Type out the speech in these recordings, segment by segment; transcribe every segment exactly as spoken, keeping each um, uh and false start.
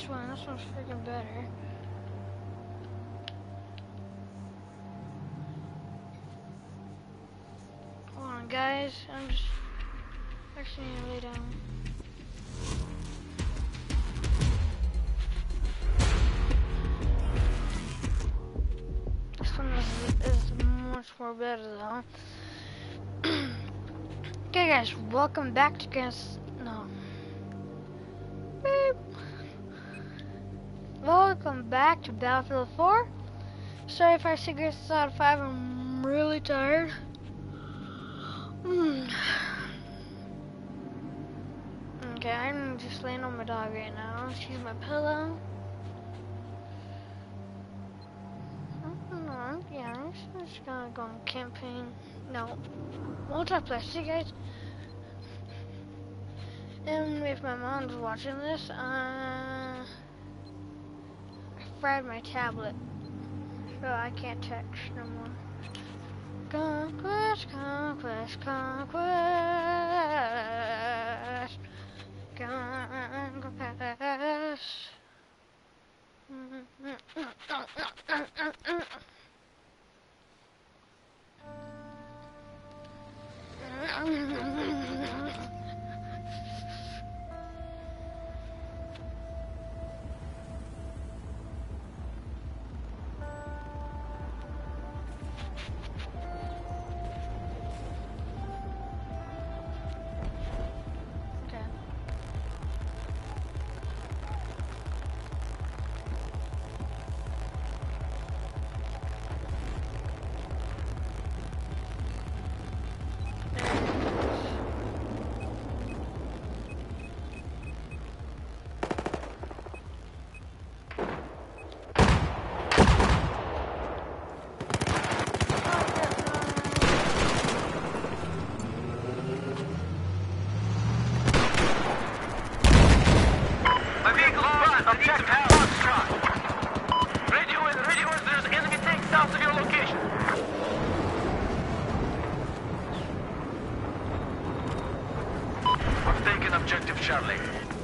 this one. This one's freaking better. Hold on, guys. I'm just actually gonna lay down. This one is, is much more better though. Okay, guys, welcome back to Gas. No. Beep. Welcome back to Battlefield four. Sorry if I say this out of five. I'm really tired. Mm. Okay, I'm just laying on my dog right now. She's my pillow. No, yeah, I'm just gonna go on campaign. No, multiplayer. See, guys. And if my mom's watching this, uh, I fried my tablet, so I can't text no more. Conquest, conquest, conquest, conquest. Objective Charlie.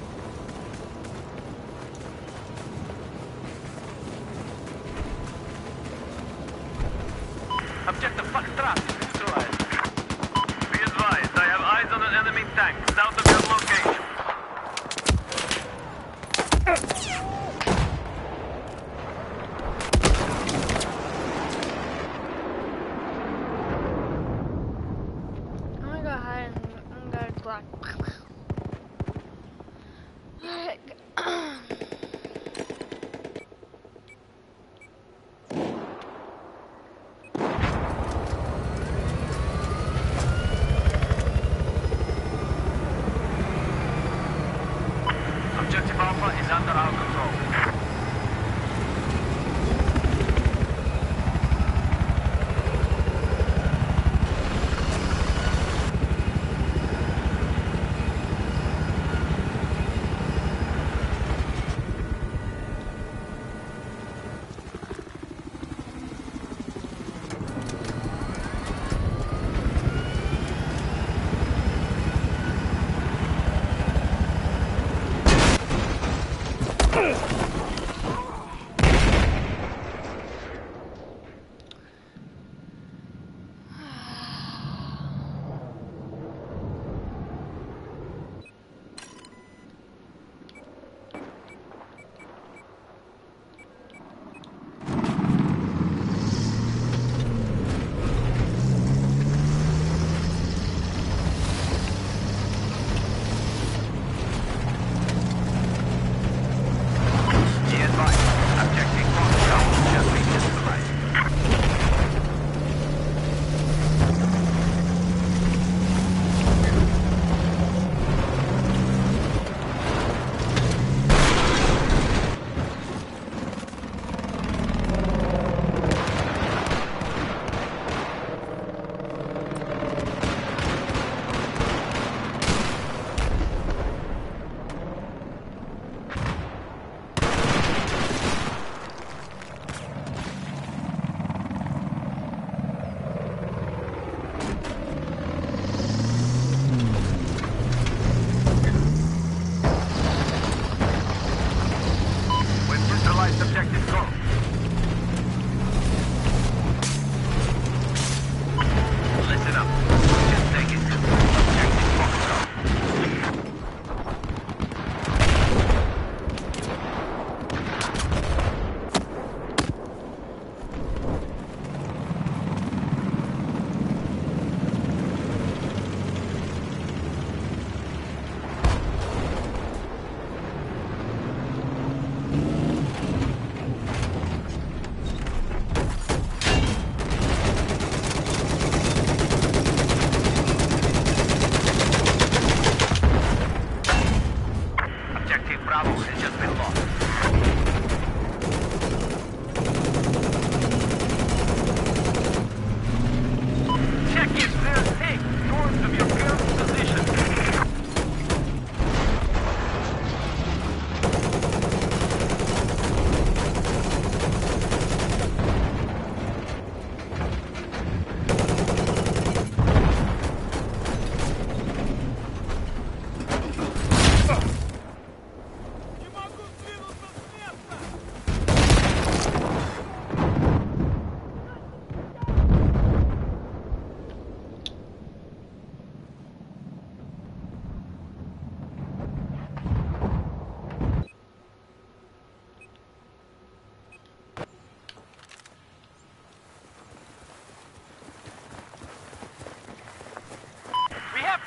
Objective Foxtrot destroyed. Be advised, I have eyes on an enemy tank south of your location. I'm gonna go hide and I'm gonna block.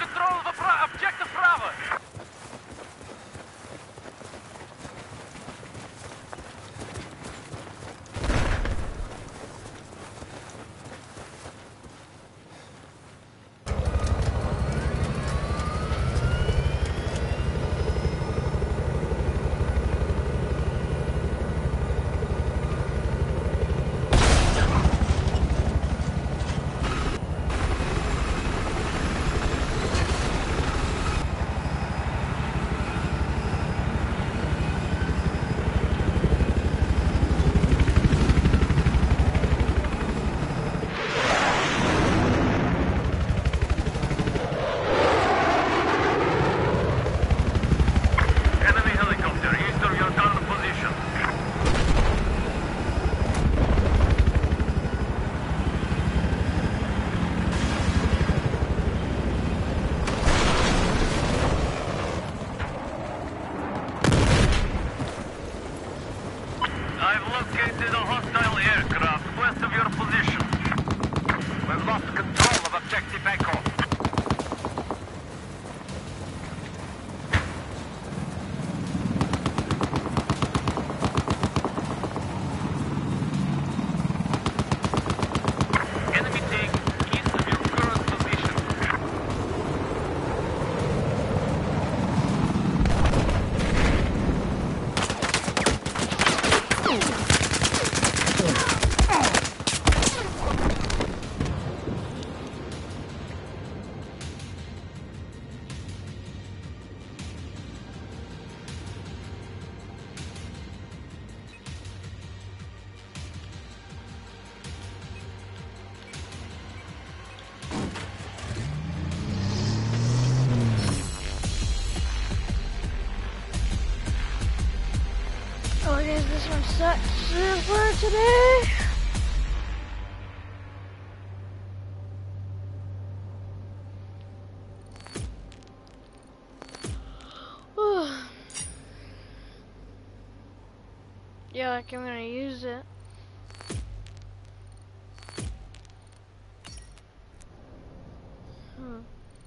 control of Bra- objective Bravo. Enemy helicopter east of your current position. I've located a hostile aircraft west of your position. We've lost control of objective Echo. Enemy tank east of your current position. Oh, guys, this one sucks for today. Yeah, like I'm gonna use it. Hmm.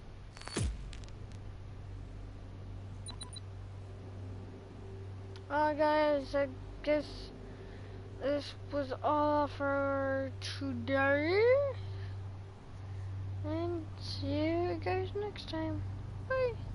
Well, guys, I guess this was all for today. And see you guys next time. Bye.